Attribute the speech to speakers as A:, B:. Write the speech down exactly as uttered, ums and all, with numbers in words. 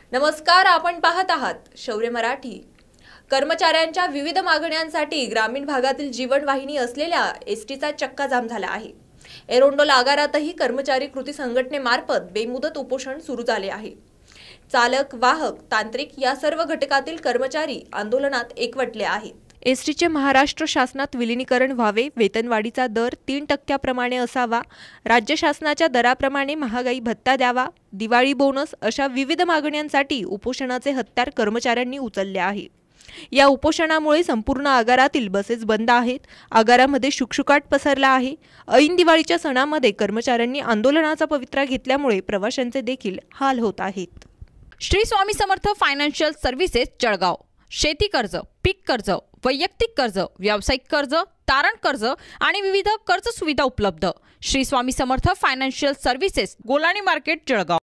A: नमस्कार, आपण पाहत आहात शौर्य मराठी। कर्मचाऱ्यांच्या विविध मागण्यांसाठी ग्रामीण भागातील जीवनवाहिनी असलेल्या एसटीचा चक्का जाम झाला आहे। एरोंडोल आगारातही कर्मचारी कृती संघटनेमार्फत बेमुदत उपोषण सुरू झाले आहे। चालक, वाहक, तांत्रिक या सर्व घटकातील कर्मचारी आंदोलनात एकवटले आहेत। एसटीचे महाराष्ट्र शासनात विलीनीकरण व्हावे, वेतनवाढीचा दर तीन टक्क्याप्रमाणे असावा, राज्य शासनाच्या दराप्रमाणे महागाई भत्ता द्यावा, दिवाळी बोनस अशा विविध मागण्यांसाठी उपोषणाचे हत्यार कर्मचाऱ्यांनी उचलले आहे। या उपोषणामुळे संपूर्ण आगारातील बसेस बंद आहेत। आगारामध्ये शुकशुकाट पसरला आहे। ऐन दिवाळीच्या सणामध्ये कर्मचाऱ्यांनी आंदोलनाचा पवित्रा घेतल्यामुळे प्रवाशांचे देखील हाल होत आहेत।
B: Shri Swami Samarth financial services Jalgaon. शेती कर्ज, पीक कर्ज, वैयक्तिक कर्ज, व्यावसायिक कर्ज, तारण कर्ज आणि विविध कर्ज सुविधा उपलब्ध। Shri Swami Samarth financial services, Golani market, Jalgaon.